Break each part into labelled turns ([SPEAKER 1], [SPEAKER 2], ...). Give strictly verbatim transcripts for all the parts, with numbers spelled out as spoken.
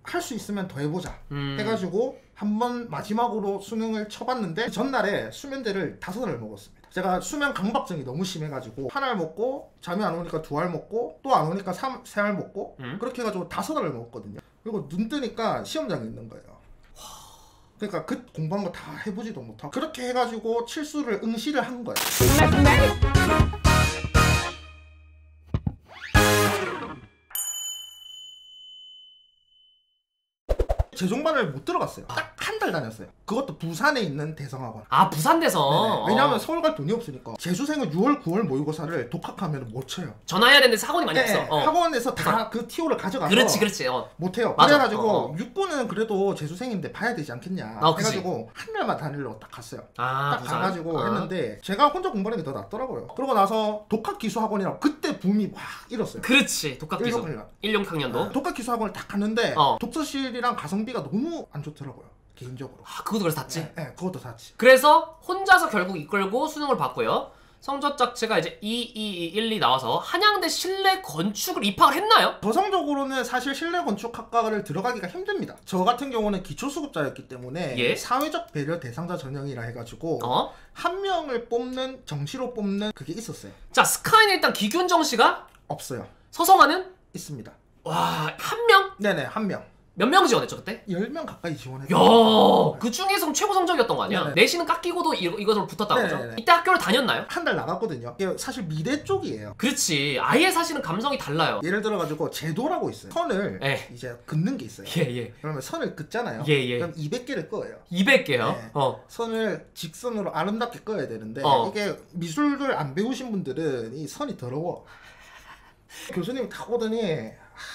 [SPEAKER 1] 할 수 있으면 더 해보자
[SPEAKER 2] 음.
[SPEAKER 1] 해가지고 한번 마지막으로 수능을 쳐봤는데 전날에 수면제를 다섯 알을 먹었습니다. 제가 수면 강박증이 너무 심해가지고 한 알 먹고 잠이 안 오니까 두 알 먹고 또 안 오니까 세 알 먹고
[SPEAKER 2] 음?
[SPEAKER 1] 그렇게 해가지고 다섯 알을 먹었거든요. 그리고 눈 뜨니까 시험장에 있는 거예요. 그러니까 그 공부한 거 다 해보지도 못하고 그렇게 해가지고 칠수를 응시를 한 거예요. 재종반을 못 들어갔어요. 딱 한 달 다녔어요. 그것도 부산에 있는 대성학원.
[SPEAKER 2] 아 부산대성.
[SPEAKER 1] 네네. 왜냐하면 서울 갈 돈이 없으니까. 재수생은 유월, 구월 모의고사를 독학하면 못 쳐요.
[SPEAKER 2] 전화해야 되는데 학원이 많이
[SPEAKER 1] 네,
[SPEAKER 2] 없어. 어.
[SPEAKER 1] 학원에서 다 그 티오를 가져가서
[SPEAKER 2] 그렇지 그렇지. 어.
[SPEAKER 1] 못해요.
[SPEAKER 2] 맞아.
[SPEAKER 1] 그래가지고
[SPEAKER 2] 어, 어.
[SPEAKER 1] 육군은 그래도 재수생인데 봐야 되지 않겠냐
[SPEAKER 2] 어, 그치.
[SPEAKER 1] 해가지고 한 달만 다니려고 딱 갔어요.
[SPEAKER 2] 아,
[SPEAKER 1] 딱
[SPEAKER 2] 부산?
[SPEAKER 1] 가가지고
[SPEAKER 2] 아.
[SPEAKER 1] 했는데 제가 혼자 공부하는 게 더 낫더라고요. 그러고 나서 독학기수학원이라고 그때 붐이 막 일었어요.
[SPEAKER 2] 그렇지 독학기수. 일 년 학년도.
[SPEAKER 1] 독학기수학원을 딱 갔는데
[SPEAKER 2] 어.
[SPEAKER 1] 독서실이랑 가성비가 너무 안 좋더라고요. 개인적으로.
[SPEAKER 2] 아 그것도 그래서 샀지.
[SPEAKER 1] 네, 네, 그것도 샀지.
[SPEAKER 2] 그래서 혼자서 결국 이끌고 수능을 봤고요. 성적 자체가 이제 이, 이, 일, 이 나와서 한양대 실내 건축을 입학을 했나요?
[SPEAKER 1] 저성적으로는 사실 실내 건축학과를 들어가기가 힘듭니다. 저 같은 경우는 기초수급자였기 때문에
[SPEAKER 2] 예?
[SPEAKER 1] 사회적 배려 대상자 전형이라 해가지고
[SPEAKER 2] 어?
[SPEAKER 1] 한 명을 뽑는 정시로 뽑는 그게 있었어요.
[SPEAKER 2] 자 스카이는 일단 기균정 씨가
[SPEAKER 1] 없어요.
[SPEAKER 2] 서성아는
[SPEAKER 1] 있습니다.
[SPEAKER 2] 와 한 명?
[SPEAKER 1] 네네 한 명.
[SPEAKER 2] 몇 명 지원했죠 그때?
[SPEAKER 1] 열 명 가까이 지원했어요.
[SPEAKER 2] 야, 그 중에서 최고 성적이었던 거 아니야?
[SPEAKER 1] 네네.
[SPEAKER 2] 내신은 깎이고도 이, 이것으로 붙었다고
[SPEAKER 1] 네네네.
[SPEAKER 2] 그죠? 이때 학교를 다녔나요?
[SPEAKER 1] 한 달 나갔거든요. 이게 사실 미대 쪽이에요.
[SPEAKER 2] 그렇지 아예 사실은 감성이 달라요.
[SPEAKER 1] 예를 들어가지고 제도라고 있어요. 선을
[SPEAKER 2] 예.
[SPEAKER 1] 이제 긋는 게 있어요.
[SPEAKER 2] 예예
[SPEAKER 1] 그러면 선을 긋잖아요.
[SPEAKER 2] 예, 예.
[SPEAKER 1] 그럼 이백 개를 끄어요.
[SPEAKER 2] 이백 개요?
[SPEAKER 1] 네.
[SPEAKER 2] 어.
[SPEAKER 1] 선을 직선으로 아름답게 끄어야 되는데
[SPEAKER 2] 어.
[SPEAKER 1] 이게 미술을 안 배우신 분들은 이 선이 더러워. 교수님이 딱 오더니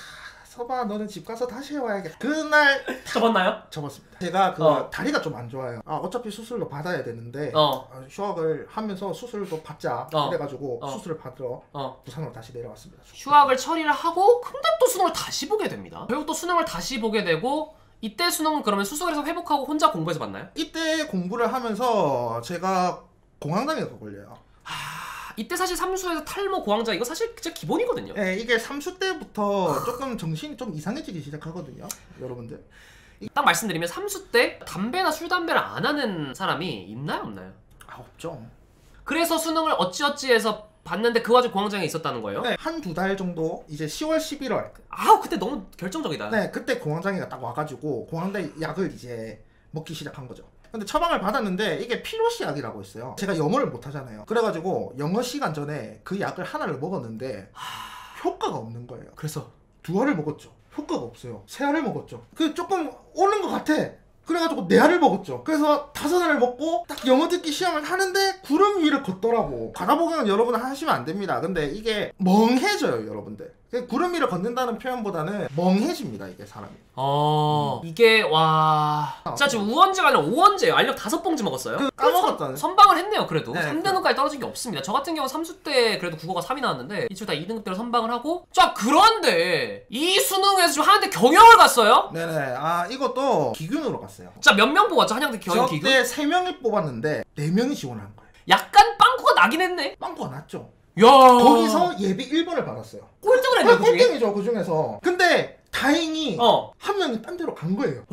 [SPEAKER 1] 서봐 너는 집 가서 다시 해와야겠다. 그날
[SPEAKER 2] 접었나요?
[SPEAKER 1] 접었습니다. 제가 그
[SPEAKER 2] 어.
[SPEAKER 1] 다리가 좀 안 좋아요. 아 어차피 수술도 받아야 되는데
[SPEAKER 2] 어.
[SPEAKER 1] 어, 휴학을 하면서 수술도 받자
[SPEAKER 2] 어.
[SPEAKER 1] 그래가지고
[SPEAKER 2] 어.
[SPEAKER 1] 수술을 받으러
[SPEAKER 2] 어.
[SPEAKER 1] 부산으로 다시 내려왔습니다.
[SPEAKER 2] 휴학을 처리를 하고 근데 또 수능을 다시 보게 됩니다. 결국 또 수능을 다시 보게 되고 이때 수능은 그러면 수술에서 회복하고 혼자 공부해서 봤나요?
[SPEAKER 1] 이때 공부를 하면서 제가 공황장애가 걸려요.
[SPEAKER 2] 하... 이때 사실 삼수에서 탈모 고황장 이거 사실 진짜 기본이거든요.
[SPEAKER 1] 네, 이게 삼수 때부터 조금 정신이 좀 이상해지기 시작하거든요, 여러분들.
[SPEAKER 2] 딱 말씀드리면 삼수 때 담배나 술 담배를 안 하는 사람이 있나요 없나요?
[SPEAKER 1] 아 없죠.
[SPEAKER 2] 그래서 수능을 어찌어찌해서 봤는데 그 와중에 공황장애 있었다는 거예요?
[SPEAKER 1] 네, 한두 달 정도 이제 시월, 십일월.
[SPEAKER 2] 아우 그때 너무 결정적이다.
[SPEAKER 1] 네, 그때 공황장애가 딱 와가지고 공황장애 약을 이제 먹기 시작한 거죠. 근데 처방을 받았는데 이게 피로시 약이라고 있어요. 제가 영어를 못 하잖아요. 그래가지고 영어 시간 전에 그 약을 하나를 먹었는데 효과가 없는 거예요.
[SPEAKER 2] 그래서
[SPEAKER 1] 두 알을 먹었죠. 효과가 없어요. 세 알을 먹었죠. 그 조금 오는 것 같아. 그래가지고 네 알을 먹었죠. 그래서 다섯 알을 먹고 딱 영어 듣기 시험을 하는데 구름 위를 걷더라고. 바다보경은 여러분 하시면 안 됩니다. 근데 이게 멍해져요, 여러분들. 구름 위를 걷는다는 표현보다는 멍해집니다, 이게 사람이.
[SPEAKER 2] 어... 음. 이게 와... 자 지금 우원지가 아니라 오원제예요. 알력 다섯 봉지 먹었어요.
[SPEAKER 1] 그 까먹었잖아요.
[SPEAKER 2] 선방을 했네요 그래도.
[SPEAKER 1] 네,
[SPEAKER 2] 삼 등급까지 떨어진 게 없습니다. 저 같은 경우 삼수 때 그래도 국어가 삼이 나왔는데 이쪽 다 이 등급대로 선방을 하고 자 그런데 이 수능에서 지금 한양대 경영을 갔어요?
[SPEAKER 1] 네네. 아 이것도 기균으로 갔어요.
[SPEAKER 2] 자 몇 명 뽑았죠 한양대 경영 기균?
[SPEAKER 1] 저때 세 명이 뽑았는데 네 명이 지원한 거예요.
[SPEAKER 2] 약간 빵꾸가 나긴 했네.
[SPEAKER 1] 빵꾸가 났죠.
[SPEAKER 2] 야
[SPEAKER 1] 거기서 예비 일 번을 받았어요.
[SPEAKER 2] 꼴등을 했네 그 중에.
[SPEAKER 1] 꼴등이죠 그 중에서. 근데 다행히
[SPEAKER 2] 어.
[SPEAKER 1] 한 명이 딴 데로 간 거예요.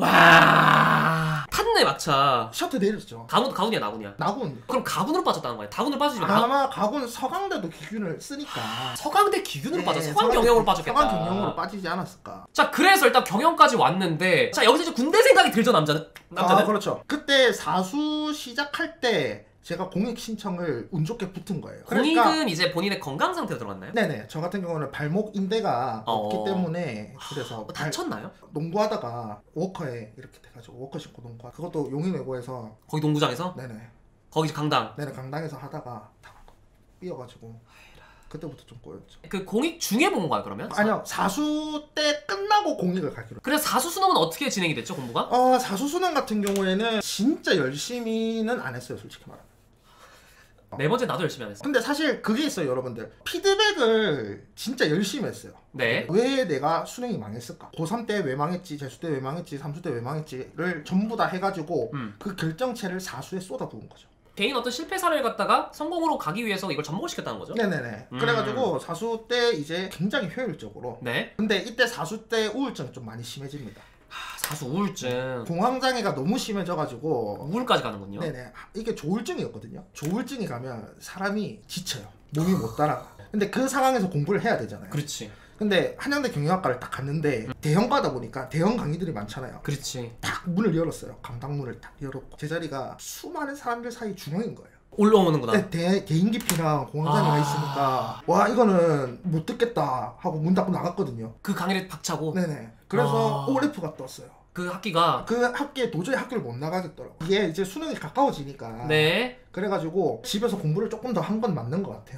[SPEAKER 2] 와 탔네 마차.
[SPEAKER 1] 셔터 내렸죠.
[SPEAKER 2] 가군 가군이야 나군이야.
[SPEAKER 1] 나군.
[SPEAKER 2] 그럼 가군으로 빠졌다는 거야. 다군으로 빠지면 가...
[SPEAKER 1] 아마 가군 서강대도 기균을 쓰니까.
[SPEAKER 2] 서강대 기균으로
[SPEAKER 1] 네,
[SPEAKER 2] 빠져. 서강 경영으로 빠졌겠다.
[SPEAKER 1] 서강 경영으로 빠지지 않았을까.
[SPEAKER 2] 자 그래서 일단 경영까지 왔는데 자 여기서 이제 군대 생각이 들죠 남자는? 남자는?
[SPEAKER 1] 아 그렇죠. 그때 사수 시작할 때 제가 공익 신청을 운 좋게 붙은 거예요.
[SPEAKER 2] 공익은
[SPEAKER 1] 그러니까,
[SPEAKER 2] 이제 본인의 건강 상태로 들어갔나요?
[SPEAKER 1] 네네. 저 같은 경우는 발목 인대가
[SPEAKER 2] 어...
[SPEAKER 1] 없기 때문에 그래서
[SPEAKER 2] 어, 다쳤나요?
[SPEAKER 1] 농구하다가 워커에 이렇게 돼가지고 워커 신고 농구 그것도 용인외고에서
[SPEAKER 2] 거기 농구장에서?
[SPEAKER 1] 네네
[SPEAKER 2] 거기 이제 강당.
[SPEAKER 1] 네네 강당에서 하다가 탁 삐어가지고 그때부터 좀 꼬였죠.
[SPEAKER 2] 그 공익 중에 본 거야 그러면?
[SPEAKER 1] 아니요 사수 때 끝나고 공익을 가기로.
[SPEAKER 2] 그래서 사수 수능은 어떻게 진행이 됐죠 공부가?
[SPEAKER 1] 어 사수 수능 같은 경우에는 진짜 열심히는 안 했어요 솔직히 말하면.
[SPEAKER 2] 네 번째 나도 열심히 안 했어.
[SPEAKER 1] 근데 사실 그게 있어요 여러분들. 피드백을 진짜 열심히 했어요.
[SPEAKER 2] 네.
[SPEAKER 1] 왜 내가 수능이 망했을까? 고삼 때 왜 망했지, 재수 때 왜 망했지, 삼수 때 왜 망했지를 전부 다 해가지고
[SPEAKER 2] 음.
[SPEAKER 1] 그 결정체를 사수에 쏟아부은 거죠.
[SPEAKER 2] 개인 어떤 실패 사례를 갖다가 성공으로 가기 위해서 이걸 접목을 시켰다는 거죠?
[SPEAKER 1] 네네네.
[SPEAKER 2] 음.
[SPEAKER 1] 그래가지고 사수 때 이제 굉장히 효율적으로.
[SPEAKER 2] 네.
[SPEAKER 1] 근데 이때 사수 때 우울증이 좀 많이 심해집니다.
[SPEAKER 2] 사수 우울증.
[SPEAKER 1] 공황장애가 너무 심해져가지고
[SPEAKER 2] 우울까지 가는군요.
[SPEAKER 1] 네네 이게 조울증이었거든요. 조울증이 가면 사람이 지쳐요. 몸이 못 따라가. 근데 그 상황에서 공부를 해야 되잖아요.
[SPEAKER 2] 그렇지.
[SPEAKER 1] 근데 한양대 경영학과를 딱 갔는데
[SPEAKER 2] 음.
[SPEAKER 1] 대형과다 보니까 대형 강의들이 많잖아요.
[SPEAKER 2] 그렇지.
[SPEAKER 1] 딱 문을 열었어요. 강당문을 딱 열었고 제 자리가 수많은 사람들 사이 중앙인 거예요.
[SPEAKER 2] 올라오는구나.
[SPEAKER 1] 네, 대, 개인기피랑 공황장애가
[SPEAKER 2] 아.
[SPEAKER 1] 있으니까 와 이거는 못 듣겠다 하고 문 닫고 나갔거든요.
[SPEAKER 2] 그 강의를 박차고.
[SPEAKER 1] 네네. 그래서
[SPEAKER 2] 아.
[SPEAKER 1] 오레프가 떴어요.
[SPEAKER 2] 그 학기가.
[SPEAKER 1] 그 학기에 도저히 학교를 못 나가겠더라고. 이게 이제 수능이 가까워지니까.
[SPEAKER 2] 네.
[SPEAKER 1] 그래가지고 집에서 공부를 조금 더 한 건 맞는 것 같아요.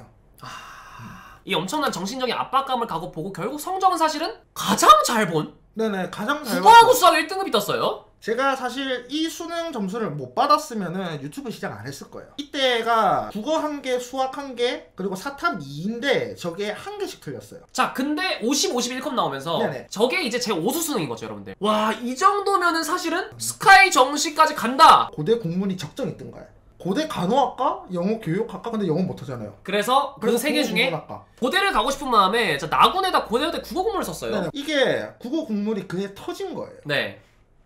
[SPEAKER 2] 이 엄청난 정신적인 압박감을 가고 보고 결국 성적은 사실은 가장 잘 본.
[SPEAKER 1] 네네 가장 잘
[SPEAKER 2] 국어하고
[SPEAKER 1] 봤고.
[SPEAKER 2] 수학 일 등급이 떴어요.
[SPEAKER 1] 제가 사실 이 수능 점수를 못 받았으면은 유튜브 시작 안 했을 거예요. 이때가 국어 한 개, 수학 한 개, 그리고 사탐 이인데 저게 한 개씩 틀렸어요.
[SPEAKER 2] 자, 근데 오십, 오십 일 컵 나오면서
[SPEAKER 1] 네네.
[SPEAKER 2] 저게 이제 제 오 수 수능인 거죠, 여러분들. 와, 이 정도면은 사실은 스카이 정시까지 간다.
[SPEAKER 1] 고대 국문이 적정이 뜬 거예요. 고대 간호학과, 영어 교육학과, 근데 영어 못하잖아요.
[SPEAKER 2] 그래서 그 세 개
[SPEAKER 1] 국어
[SPEAKER 2] 중에
[SPEAKER 1] 국문학과.
[SPEAKER 2] 고대를 가고 싶은 마음에 저 나군에다 고대여대 국어 공부를 썼어요.
[SPEAKER 1] 네네. 이게 국어 국문이 그에 터진 거예요.
[SPEAKER 2] 네.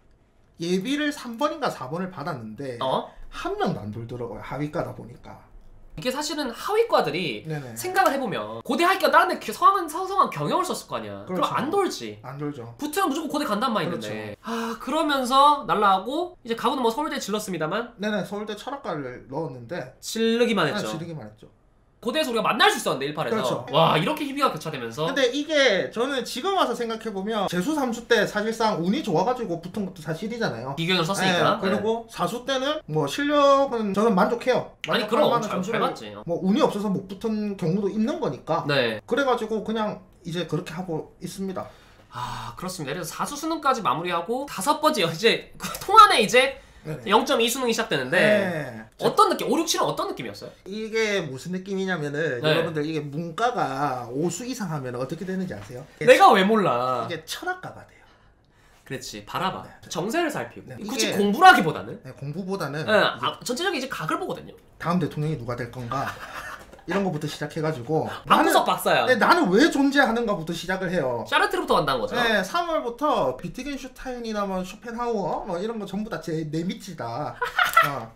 [SPEAKER 1] 예비를 삼 번인가 사 번을 받았는데
[SPEAKER 2] 어?
[SPEAKER 1] 한 명도 안 돌더라고요. 하위과다 보니까.
[SPEAKER 2] 이게 사실은 하위과들이
[SPEAKER 1] 네네.
[SPEAKER 2] 생각을 해보면 고대 하위과 다른 데 성한 서성한 경영을 썼을 거 아니야.
[SPEAKER 1] 그렇죠.
[SPEAKER 2] 그럼 안 돌지.
[SPEAKER 1] 안 돌죠.
[SPEAKER 2] 붙으면 무조건 고대 간단 마인드인데.
[SPEAKER 1] 그렇죠.
[SPEAKER 2] 아, 그러면서 날라가고 이제 가구는 뭐 서울대 질렀습니다만
[SPEAKER 1] 네네. 서울대 철학과를 넣었는데
[SPEAKER 2] 질르기만
[SPEAKER 1] 아,
[SPEAKER 2] 했죠.
[SPEAKER 1] 지르기만 했죠.
[SPEAKER 2] 고대에서 우리가 만날 수 있었는데 일팔에서.
[SPEAKER 1] 그렇죠.
[SPEAKER 2] 와, 이렇게 희비가 교차되면서.
[SPEAKER 1] 근데 이게 저는 지금 와서 생각해보면 재수 삼 수 때 사실상 운이 좋아가지고 붙은 것도 사실이잖아요.
[SPEAKER 2] 비교를 썼으니까.
[SPEAKER 1] 네, 그리고 사 수 때는 뭐 실력은 저는 만족해요.
[SPEAKER 2] 아니,
[SPEAKER 1] 만족할
[SPEAKER 2] 그럼
[SPEAKER 1] 만한
[SPEAKER 2] 잘,
[SPEAKER 1] 점수를
[SPEAKER 2] 잘 맞지.
[SPEAKER 1] 뭐 운이 없어서 못 붙은 경우도 있는 거니까.
[SPEAKER 2] 네.
[SPEAKER 1] 그래가지고 그냥 이제 그렇게 하고 있습니다.
[SPEAKER 2] 아, 그렇습니다. 그래서 사수 수능까지 마무리하고 다섯 번째 이제 그 통안에 이제
[SPEAKER 1] 네네.
[SPEAKER 2] 영 점 이 수능이 시작되는데
[SPEAKER 1] 네.
[SPEAKER 2] 어떤 느낌? 오, 육, 칠은 어떤 느낌이었어요?
[SPEAKER 1] 이게 무슨 느낌이냐면은
[SPEAKER 2] 네.
[SPEAKER 1] 여러분들 이게 문과가 오 수 이상 하면 어떻게 되는지 아세요?
[SPEAKER 2] 내가 왜 몰라?
[SPEAKER 1] 이게 철학과가 돼요.
[SPEAKER 2] 그렇지, 바라봐.
[SPEAKER 1] 네.
[SPEAKER 2] 정세를 살피고
[SPEAKER 1] 네.
[SPEAKER 2] 굳이
[SPEAKER 1] 이게-
[SPEAKER 2] 공부를 하기보다는
[SPEAKER 1] 네, 공부보다는
[SPEAKER 2] 네, 아, 전체적인 이제 각을 보거든요.
[SPEAKER 1] 다음 대통령이 누가 될 건가 이런 거부터 시작해가지고
[SPEAKER 2] 방구석 박사야.
[SPEAKER 1] 네, 나는 왜 존재하는가부터 시작을 해요.
[SPEAKER 2] 샤르트르부터 간다는 거죠.
[SPEAKER 1] 네, 삼월부터 비트겐슈타인이나 뭐 쇼펜하우어 뭐 이런 거 전부 다 제 내 밑이다. 어.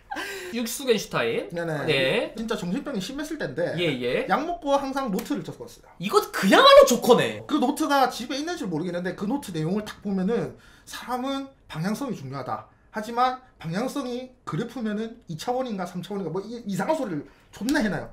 [SPEAKER 2] 육수겐슈타인.
[SPEAKER 1] 네네.
[SPEAKER 2] 네.
[SPEAKER 1] 진짜 정신병이 심했을 텐데
[SPEAKER 2] 예, 예.
[SPEAKER 1] 약 먹고 항상 노트를 적었어요.
[SPEAKER 2] 이거 그야말로 조커네.
[SPEAKER 1] 그 노트가 집에 있는지 모르겠는데 그 노트 내용을 딱 보면은 사람은 방향성이 중요하다. 하지만 방향성이 그래프면은 이 차원인가 삼 차원인가 뭐 이, 이상한 소리를 존나 해놔요.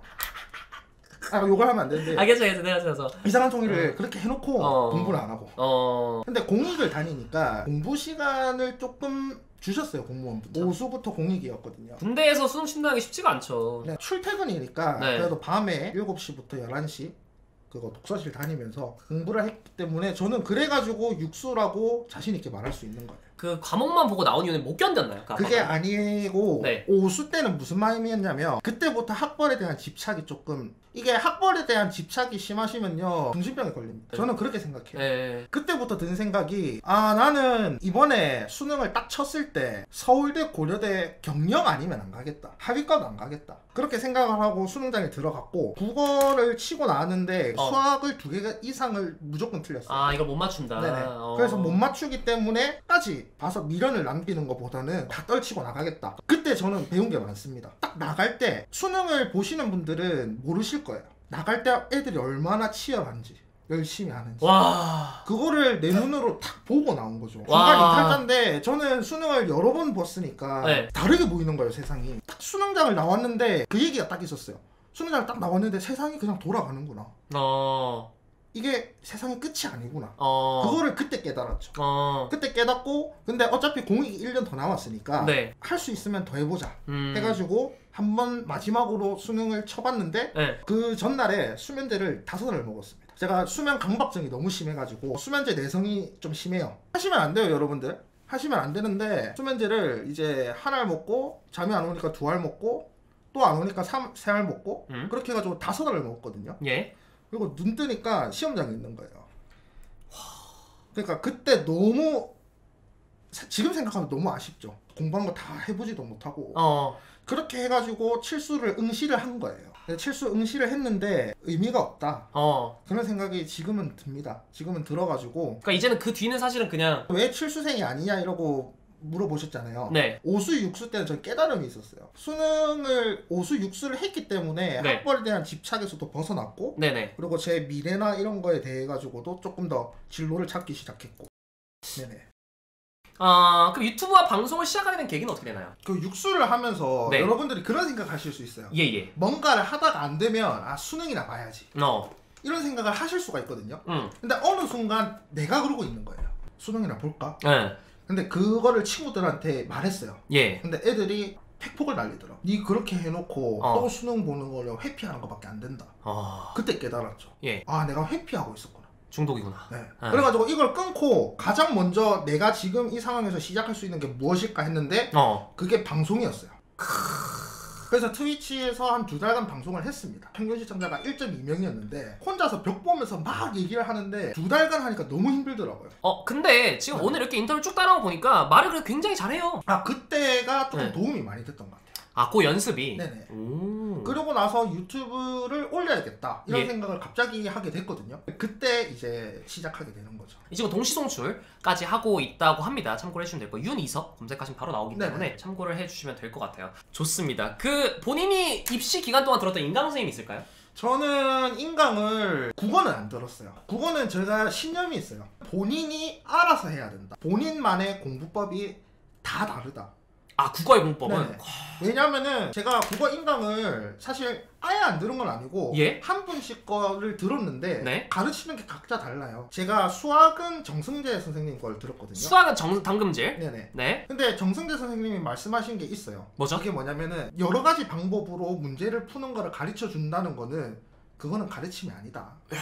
[SPEAKER 1] 아 욕을 하면 안 되는데
[SPEAKER 2] 알겠어, 알겠어. 내가 그래서.
[SPEAKER 1] 이상한 종이를 그렇게 해놓고
[SPEAKER 2] 어.
[SPEAKER 1] 공부를 안 하고.
[SPEAKER 2] 어.
[SPEAKER 1] 근데 공익을 다니니까 공부 시간을 조금 주셨어요. 공무원부터. 오수부터 공익이었거든요.
[SPEAKER 2] 군대에서 수능 신나는 게 쉽지가 않죠.
[SPEAKER 1] 네, 출퇴근이니까
[SPEAKER 2] 네.
[SPEAKER 1] 그래도 밤에 일곱 시부터 열한 시 그거 독서실 다니면서 공부를 했기 때문에 저는 그래가지고 육수라고 자신 있게 말할 수 있는 거예요.
[SPEAKER 2] 그 과목만 보고 나온 이유는 못 견뎠나요? 그
[SPEAKER 1] 그게
[SPEAKER 2] 아빠가?
[SPEAKER 1] 아니고
[SPEAKER 2] 네.
[SPEAKER 1] 오수 때는 무슨 마음이었냐면 그때부터 학벌에 대한 집착이 조금 이게 학벌에 대한 집착이 심하시면요 정신병에 걸립니다. 저는 그렇게 생각해요.
[SPEAKER 2] 네.
[SPEAKER 1] 그때부터 든 생각이 아 나는 이번에 수능을 딱 쳤을 때 서울대 고려대 경영 아니면 안 가겠다. 하위과도 안 가겠다. 그렇게 생각을 하고 수능장에 들어갔고 국어를 치고 나왔는데
[SPEAKER 2] 어.
[SPEAKER 1] 수학을 두 개 이상을 무조건 틀렸어요.
[SPEAKER 2] 아, 이걸 못 맞춘다.
[SPEAKER 1] 네네.
[SPEAKER 2] 어.
[SPEAKER 1] 그래서 못 맞추기 때문에까지 봐서 미련을 남기는 것보다는 다 떨치고 나가겠다. 그때 저는 배운 게 많습니다. 딱 나갈 때 수능을 보시는 분들은 모르실 거예요. 나갈 때 애들이 얼마나 치열한지 열심히 하는지
[SPEAKER 2] 와.
[SPEAKER 1] 그거를 내 눈으로 딱 보고 나온 거죠.
[SPEAKER 2] 와.
[SPEAKER 1] 중간 이탈자인데 저는 수능을 여러 번 봤으니까
[SPEAKER 2] 네.
[SPEAKER 1] 다르게 보이는 거예요. 세상이. 딱 수능장을 나왔는데 그 얘기가 딱 있었어요. 수능장을 딱 나왔는데 세상이 그냥 돌아가는구나.
[SPEAKER 2] 어.
[SPEAKER 1] 이게 세상의 끝이 아니구나.
[SPEAKER 2] 어.
[SPEAKER 1] 그거를 그때 깨달았죠.
[SPEAKER 2] 어.
[SPEAKER 1] 그때 깨닫고 근데 어차피 공익이 일 년 더 남았으니까
[SPEAKER 2] 네.
[SPEAKER 1] 할 수 있으면 더 해보자
[SPEAKER 2] 음.
[SPEAKER 1] 해가지고 한 번 마지막으로 수능을 쳐봤는데
[SPEAKER 2] 네.
[SPEAKER 1] 그 전날에 수면제를 다섯 알을 먹었습니다. 제가 수면 강박증이 너무 심해가지고 수면제 내성이 좀 심해요. 하시면 안 돼요 여러분들. 하시면 안 되는데 수면제를 이제 한 알 먹고 잠이 안 오니까 두 알 먹고 또 안 오니까 세 알 먹고
[SPEAKER 2] 음.
[SPEAKER 1] 그렇게 해가지고 다섯 알을 먹었거든요.
[SPEAKER 2] 예.
[SPEAKER 1] 그리고 눈 뜨니까 시험장에 있는 거예요. 그러니까 그때 너무 사- 지금 생각하면 너무 아쉽죠. 공부한 거 다 해보지도 못하고
[SPEAKER 2] 어.
[SPEAKER 1] 그렇게 해가지고 칠수를 응시를 한 거예요. 칠수 응시를 했는데 의미가 없다.
[SPEAKER 2] 어.
[SPEAKER 1] 그런 생각이 지금은 듭니다. 지금은 들어가지고
[SPEAKER 2] 그러니까 이제는 그 뒤는 사실은 그냥
[SPEAKER 1] 왜 칠수생이 아니냐 이러고 물어보셨잖아요.
[SPEAKER 2] 네.
[SPEAKER 1] 오수, 육수 때는 전 깨달음이 있었어요. 수능을 오수, 육수를 했기 때문에
[SPEAKER 2] 네.
[SPEAKER 1] 학벌에 대한 집착에서도 벗어났고
[SPEAKER 2] 네네.
[SPEAKER 1] 그리고 제 미래나 이런 거에 대해 가지고도 조금 더 진로를 찾기 시작했고. 네네.
[SPEAKER 2] 아, 그럼 유튜브와 방송을 시작하게 된 계기는 어떻게 되나요?
[SPEAKER 1] 그 육수를 하면서
[SPEAKER 2] 네.
[SPEAKER 1] 여러분들이 그런 생각하실 수 있어요.
[SPEAKER 2] 예예.
[SPEAKER 1] 뭔가를 하다가 안 되면 아 수능이나 봐야지
[SPEAKER 2] 어.
[SPEAKER 1] 이런 생각을 하실 수가 있거든요.
[SPEAKER 2] 응.
[SPEAKER 1] 근데 어느 순간 내가 그러고 있는 거예요. 수능이나 볼까?
[SPEAKER 2] 예.
[SPEAKER 1] 근데 그거를 친구들한테 말했어요.
[SPEAKER 2] 예.
[SPEAKER 1] 근데 애들이 팩폭을 날리더라. 니 그렇게 해놓고
[SPEAKER 2] 어.
[SPEAKER 1] 또 수능 보는 거를 회피하는 것밖에 안 된다.
[SPEAKER 2] 어.
[SPEAKER 1] 그때 깨달았죠.
[SPEAKER 2] 예.
[SPEAKER 1] 아 내가 회피하고 있었구나.
[SPEAKER 2] 중독이구나.
[SPEAKER 1] 네.
[SPEAKER 2] 아.
[SPEAKER 1] 그래가지고 이걸 끊고 가장 먼저 내가 지금 이 상황에서 시작할 수 있는 게 무엇일까 했는데
[SPEAKER 2] 어.
[SPEAKER 1] 그게 방송이었어요. 그래서 트위치에서 한 두 달간 방송을 했습니다. 평균 시청자가 일 점 이 명이었는데 혼자서 벽 보면서 막 얘기를 하는데 두 달간 하니까 너무 힘들더라고요.
[SPEAKER 2] 어, 근데 지금
[SPEAKER 1] 네.
[SPEAKER 2] 오늘 이렇게 인터뷰 쭉 따라온 거 보니까 말을 그래도 굉장히 잘해요.
[SPEAKER 1] 아 그때가 조금
[SPEAKER 2] 네.
[SPEAKER 1] 도움이 많이 됐던 것 같아요.
[SPEAKER 2] 아, 그 연습이.
[SPEAKER 1] 네네.
[SPEAKER 2] 오.
[SPEAKER 1] 그러고 나서 유튜브를 올려야겠다 이런
[SPEAKER 2] 예.
[SPEAKER 1] 생각을 갑자기 하게 됐거든요. 그때 이제 시작하게 되는 거죠.
[SPEAKER 2] 이 친구 동시송출까지 하고 있다고 합니다. 참고를 해주시면 될 거예요. 윤이석 검색하시면 바로 나오기
[SPEAKER 1] 네네.
[SPEAKER 2] 때문에 참고를 해주시면 될 것 같아요. 좋습니다. 그 본인이 입시 기간 동안 들었던 인강 선생님 있을까요?
[SPEAKER 1] 저는 인강을 국어는 안 들었어요. 국어는 제가 신념이 있어요. 본인이 알아서 해야 된다. 본인만의 공부법이 다 다르다.
[SPEAKER 2] 아, 국어의 공법은?
[SPEAKER 1] 네네. 왜냐면은 제가 국어 인강을 사실 아예 안 들은 건 아니고
[SPEAKER 2] 예?
[SPEAKER 1] 한 분씩 거를 들었는데
[SPEAKER 2] 네.
[SPEAKER 1] 가르치는 게 각자 달라요. 제가 수학은 정승재 선생님 걸 들었거든요.
[SPEAKER 2] 수학은 정, 당금질.
[SPEAKER 1] 네네.
[SPEAKER 2] 네.
[SPEAKER 1] 근데 정승재 선생님이 말씀하신 게 있어요.
[SPEAKER 2] 뭐죠?
[SPEAKER 1] 그게 뭐냐면은 여러 가지 방법으로 문제를 푸는 거를 가르쳐 준다는 거는 그거는 가르침이 아니다. 네.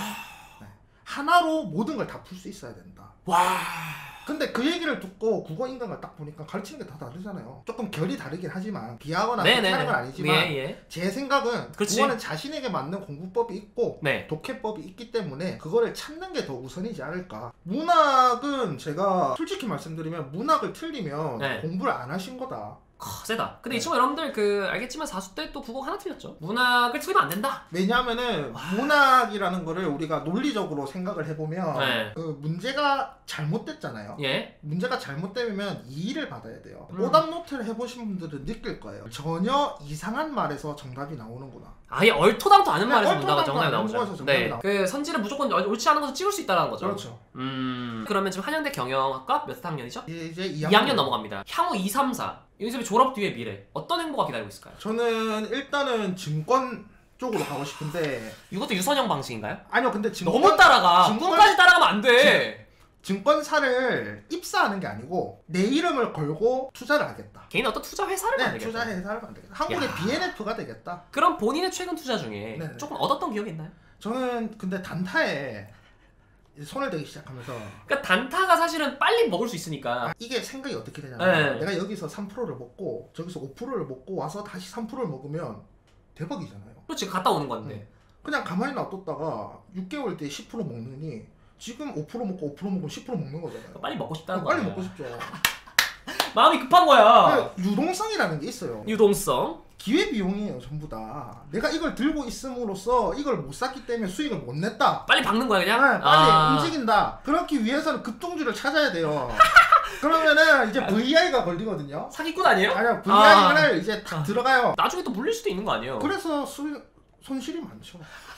[SPEAKER 1] 하나로 모든 걸 다 풀 수 있어야 된다.
[SPEAKER 2] 와.
[SPEAKER 1] 근데 그 얘기를 듣고 국어 인강을 딱 보니까 가르치는 게 다 다르잖아요. 조금 결이 다르긴 하지만 비하거나
[SPEAKER 2] 네네네.
[SPEAKER 1] 하는 건 아니지만
[SPEAKER 2] 예, 예.
[SPEAKER 1] 제 생각은
[SPEAKER 2] 그렇지.
[SPEAKER 1] 국어는 자신에게 맞는 공부법이 있고
[SPEAKER 2] 네.
[SPEAKER 1] 독해법이 있기 때문에 그거를 찾는 게 더 우선이지 않을까. 문학은 제가 솔직히 말씀드리면 문학을 틀리면
[SPEAKER 2] 네.
[SPEAKER 1] 공부를 안 하신 거다.
[SPEAKER 2] 크, 세다. 근데 이
[SPEAKER 1] 네.
[SPEAKER 2] 친구 여러분들 그 알겠지만 사수 때 또 국어 하나 틀렸죠. 문학을 틀리면 안 된다.
[SPEAKER 1] 왜냐하면은 문학이라는 거를 우리가 논리적으로 생각을 해보면
[SPEAKER 2] 네.
[SPEAKER 1] 그 문제가 잘못됐잖아요.
[SPEAKER 2] 예.
[SPEAKER 1] 문제가 잘못되면 이의를 받아야 돼요.
[SPEAKER 2] 음.
[SPEAKER 1] 오답 노트를 해보신 분들은 느낄 거예요. 전혀 이상한 말에서 정답이 나오는구나.
[SPEAKER 2] 아예 얼토당토 않은
[SPEAKER 1] 네,
[SPEAKER 2] 말에서
[SPEAKER 1] 얼토당토
[SPEAKER 2] 문제가 정답이
[SPEAKER 1] 않은
[SPEAKER 2] 나오죠.
[SPEAKER 1] 거에서 정답이
[SPEAKER 2] 네.
[SPEAKER 1] 나오죠.
[SPEAKER 2] 그 선지를 무조건 옳지 않은 것을 찍을 수 있다는 거죠.
[SPEAKER 1] 그렇죠.
[SPEAKER 2] 음. 그러면 지금 한양대 경영학과 몇 학년이죠?
[SPEAKER 1] 이제
[SPEAKER 2] 이
[SPEAKER 1] 이 학년,
[SPEAKER 2] 학년 넘어갑니다. 향후 이, 삼, 사. 여기서 졸업 뒤의 미래. 어떤 행보가 기다리고 있을까요?
[SPEAKER 1] 저는 일단은 증권 쪽으로 가고 싶은데
[SPEAKER 2] 이것도 유선형 방식인가요?
[SPEAKER 1] 아니요 근데 증권,
[SPEAKER 2] 너무 따라가.
[SPEAKER 1] 증권-
[SPEAKER 2] 끝까지 따라가면 안 돼.
[SPEAKER 1] 증권사를 입사하는 게 아니고 내 이름을 걸고 투자를 하겠다.
[SPEAKER 2] 개인 어떤 투자 회사를
[SPEAKER 1] 네,
[SPEAKER 2] 만들겠다.
[SPEAKER 1] 투자 회사를 만들겠다. 한국의
[SPEAKER 2] 야.
[SPEAKER 1] 비엔에프가 되겠다.
[SPEAKER 2] 그럼 본인의 최근 투자 중에
[SPEAKER 1] 네네.
[SPEAKER 2] 조금 얻었던 기억이 있나요?
[SPEAKER 1] 저는 근데 단타에 손을 대기 시작하면서
[SPEAKER 2] 그러니까 단타가 사실은 빨리 먹을 수 있으니까.
[SPEAKER 1] 아, 이게 생각이 어떻게 되냐면
[SPEAKER 2] 네.
[SPEAKER 1] 내가 여기서 삼 퍼센트를 먹고 저기서 오 퍼센트를 먹고 와서 다시 삼 퍼센트를 먹으면 대박이잖아요.
[SPEAKER 2] 그렇지, 갔다 오는 건데.
[SPEAKER 1] 네. 그냥 가만히 놔뒀다가 육 개월 뒤에 십 퍼센트 먹느니 지금 오 퍼센트 먹고 오 퍼센트 먹으면 십 퍼센트 먹는 거잖아요.
[SPEAKER 2] 빨리 먹고 싶다는
[SPEAKER 1] 빨리
[SPEAKER 2] 거야.
[SPEAKER 1] 먹고 싶죠.
[SPEAKER 2] 마음이 급한 거야.
[SPEAKER 1] 그 유동성이라는 게 있어요.
[SPEAKER 2] 유동성.
[SPEAKER 1] 기회비용이에요 전부 다. 내가 이걸 들고 있음으로써 이걸 못 샀기 때문에 수익을 못 냈다.
[SPEAKER 2] 빨리 박는 거야 그냥?
[SPEAKER 1] 네, 빨리
[SPEAKER 2] 아.
[SPEAKER 1] 움직인다. 그렇기 위해서는 급등주를 찾아야 돼요. 그러면은 이제 브이아이가 걸리거든요.
[SPEAKER 2] 사기꾼 아니에요?
[SPEAKER 1] 아니요 브이아이를 이제 탁
[SPEAKER 2] 아.
[SPEAKER 1] 들어가요.
[SPEAKER 2] 나중에 또 물릴 수도 있는 거 아니에요?
[SPEAKER 1] 그래서 수, 손실이 많죠.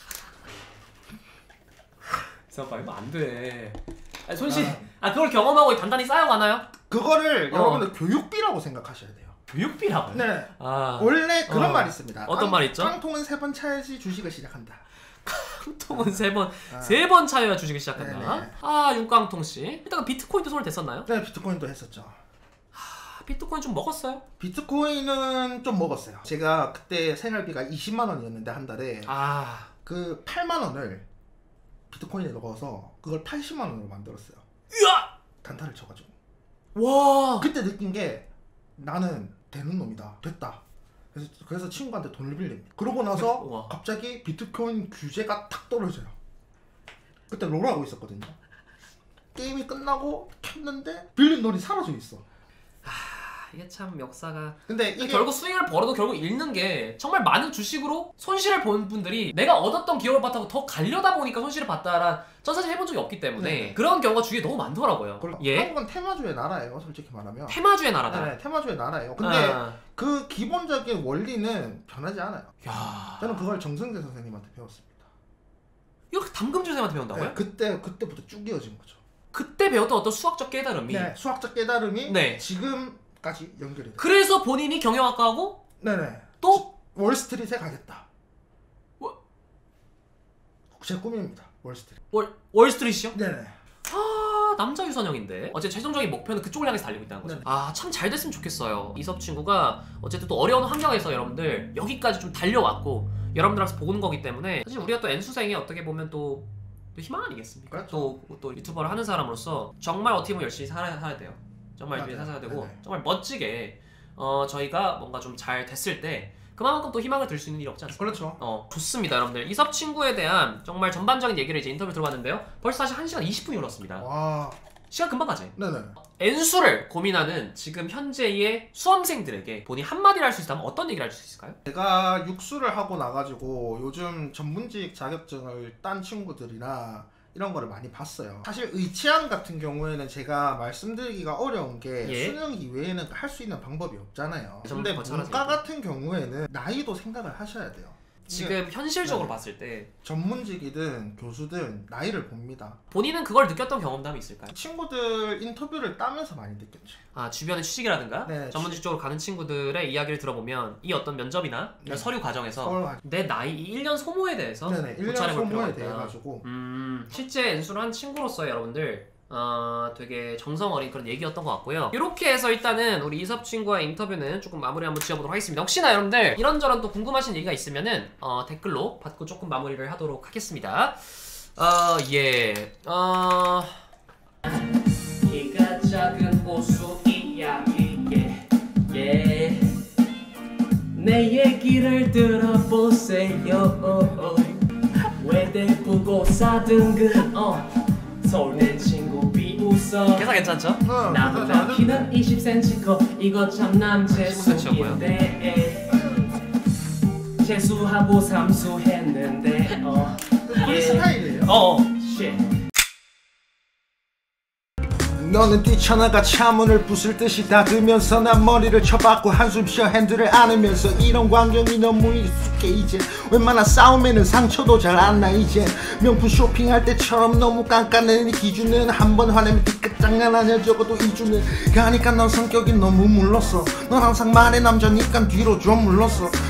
[SPEAKER 2] 잠깐만, 이거 안 돼. 아니, 손실. 아, 그걸 경험하고 단단히 쌓여가나요?
[SPEAKER 1] 그거를
[SPEAKER 2] 어.
[SPEAKER 1] 여러분들 교육비라고 생각하셔야 돼요.
[SPEAKER 2] 교육비라고요?
[SPEAKER 1] 네.
[SPEAKER 2] 아.
[SPEAKER 1] 원래 그런
[SPEAKER 2] 어.
[SPEAKER 1] 말이 있습니다.
[SPEAKER 2] 어떤 말 있죠?
[SPEAKER 1] 깡통은 세 번 차야지 주식을 시작한다.
[SPEAKER 2] 통은 세 번,
[SPEAKER 1] 아.
[SPEAKER 2] 세 번 차여야 주식을 시작한다.
[SPEAKER 1] 네네.
[SPEAKER 2] 아, 윤깡통 씨. 일단 비트코인도 손을 댔었나요?
[SPEAKER 1] 네, 비트코인도 했었죠.
[SPEAKER 2] 아, 비트코인 좀 먹었어요?
[SPEAKER 1] 비트코인은 좀 먹었어요. 제가 그때 생활비가 이십만 원이었는데 한 달에
[SPEAKER 2] 아.
[SPEAKER 1] 그 팔만 원을 비트코인에 넣어서 그걸 팔십만 원으로 만들었어요.
[SPEAKER 2] 으아!
[SPEAKER 1] 단타를 쳐가지고.
[SPEAKER 2] 와.
[SPEAKER 1] 그때 느낀 게 나는 되는 놈이다. 됐다. 그래서, 그래서 친구한테 돈을 빌립니다. 그러고 나서
[SPEAKER 2] 우와.
[SPEAKER 1] 갑자기 비트코인 규제가 탁 떨어져요. 그때 롤하고 있었거든요. 게임이 끝나고 켰는데 빌린 돈이 사라져 있어.
[SPEAKER 2] 이게 참 역사가.
[SPEAKER 1] 근데 이게
[SPEAKER 2] 결국 스윙을 벌어도 결국 잃는 게 정말 많은 주식으로 손실을 본 분들이 내가 얻었던 기업을 바탕으로 더 가려다 보니까 손실을 봤다란 전 사실 해본 적이 없기 때문에
[SPEAKER 1] 네.
[SPEAKER 2] 그런 경우가 주위에 너무 많더라고요. 예.
[SPEAKER 1] 한국은 테마주의 나라예요, 솔직히 말하면.
[SPEAKER 2] 테마주의 나라다.
[SPEAKER 1] 네, 테마주의 나라예요. 근데
[SPEAKER 2] 아.
[SPEAKER 1] 그 기본적인 원리는 변하지 않아요.
[SPEAKER 2] 야.
[SPEAKER 1] 저는 그걸 정승재 선생님한테 배웠습니다.
[SPEAKER 2] 이거 담금주 선생님한테 배운다고요?
[SPEAKER 1] 네, 그때 그때부터 쭉 이어진 거죠.
[SPEAKER 2] 그때 배웠던 어떤 수학적 깨달음이.
[SPEAKER 1] 네, 수학적 깨달음이
[SPEAKER 2] 네.
[SPEAKER 1] 지금까지 연결이 돼요.
[SPEAKER 2] 그래서 본인이 경영학과하고
[SPEAKER 1] 네네.
[SPEAKER 2] 또
[SPEAKER 1] 월스트리트에 가겠다.
[SPEAKER 2] 월-
[SPEAKER 1] 제 꿈입니다. 월스트리트.
[SPEAKER 2] 월, 월스트리트요?
[SPEAKER 1] 네네.
[SPEAKER 2] 아, 남자 유선형인데 어제 최종적인 목표는 그쪽을 향해서 달리고 있다는 거죠.
[SPEAKER 1] 네네.
[SPEAKER 2] 아, 참 잘 됐으면 좋겠어요. 이섭 친구가 어쨌든 또 어려운 환경에서 여러분들 여기까지 좀 달려왔고 여러분들한테 보는 거기 때문에 사실 우리가 또 N수생이 어떻게 보면 또, 또 희망 아니겠습니까?
[SPEAKER 1] 그렇죠.
[SPEAKER 2] 또, 또 유튜버를 하는 사람으로서 정말 어떻게 보면 열심히 살아야, 살아야 돼요. 정말 열심히
[SPEAKER 1] 맞아요.
[SPEAKER 2] 살아야 되고
[SPEAKER 1] 네네.
[SPEAKER 2] 정말 멋지게 어, 저희가 뭔가 좀 잘 됐을 때 그만큼 또 희망을 들 수 있는 일이 없지 않습니까?
[SPEAKER 1] 그렇죠.
[SPEAKER 2] 어, 좋습니다, 여러분들. 이섭 친구에 대한 정말 전반적인 얘기를 이제 인터뷰 들어봤는데요. 벌써 사실 한 시간 이십 분이 흘렀습니다.
[SPEAKER 1] 와.
[SPEAKER 2] 시간 금방 가지?
[SPEAKER 1] 네네.
[SPEAKER 2] N수를 고민하는 지금 현재의 수험생들에게 본인 한마디를 할 수 있다면 어떤 얘기를 할 수 있을까요?
[SPEAKER 1] 제가 육수를 하고 나가지고 요즘 전문직 자격증을 딴 친구들이나 이런 거를 많이 봤어요. 사실 의치안 같은 경우에는 제가 말씀드리기가 어려운 게
[SPEAKER 2] 예.
[SPEAKER 1] 수능 이외에는 할 수 있는 방법이 없잖아요. 근데
[SPEAKER 2] 좀 거창하죠.
[SPEAKER 1] 문과 같은 경우에는 나이도 생각을 하셔야 돼요.
[SPEAKER 2] 지금 현실적으로
[SPEAKER 1] 네.
[SPEAKER 2] 봤을 때
[SPEAKER 1] 전문직이든 교수든 나이를 봅니다.
[SPEAKER 2] 본인은 그걸 느꼈던 경험담이 있을까요?
[SPEAKER 1] 친구들 인터뷰를 따면서 많이 느꼈죠.
[SPEAKER 2] 아, 주변의 취직이라든가
[SPEAKER 1] 네,
[SPEAKER 2] 전문직 쪽으로 가는 친구들의 이야기를 들어보면 이 어떤 면접이나
[SPEAKER 1] 네.
[SPEAKER 2] 서류 과정에서
[SPEAKER 1] 서울 가-
[SPEAKER 2] 내 나이, 이 일 년 소모에 대해서
[SPEAKER 1] 네네. 일 년
[SPEAKER 2] 고찰해볼 필요가
[SPEAKER 1] 소모에
[SPEAKER 2] 있다.
[SPEAKER 1] 대해 가지고
[SPEAKER 2] 음, 실제 N수를 한 친구로서 여러분들 어, 되게 정성 어린 그런 얘기였던 것 같고요. 이렇게 해서 일단은 우리 이섭 친구와의 인터뷰는 조금 마무리 한번 지어보도록 하겠습니다. 혹시나 여러분들 이런저런 또 궁금하신 얘기가 있으면은 어, 댓글로 받고 조금 마무리를 하도록 하겠습니다. 어, 예. 어... 키가 작은 보수 이야기 예. 예. 내 얘기를 들어보세요. 외대부고사 등급 어. 서울대 친구 비웃어 계산 괜찮죠?
[SPEAKER 1] 응,
[SPEAKER 2] 나보다 키는 이십 센티미터 커 이거 참 남재수인데 재수하고 삼수 했는데 어
[SPEAKER 1] 우리 스타일이에요.
[SPEAKER 2] 어 쉣.
[SPEAKER 1] 너는 뛰쳐나가 차문을 부술 듯이 닫으면서 난 머리를 쳐박고 한숨 쉬어 핸들을 안으면서 이런 광경이 너무 익숙해 이제 웬만한 싸움에는 상처도 잘 안 나 이제 명품 쇼핑할 때처럼 너무 깐깐해 네 기준은 한 번 화내면 끝장난 아니야 적어도 이 주는 가니까 넌 성격이 너무 물렀어 넌 항상 말의 남자니까 뒤로 좀 물렀어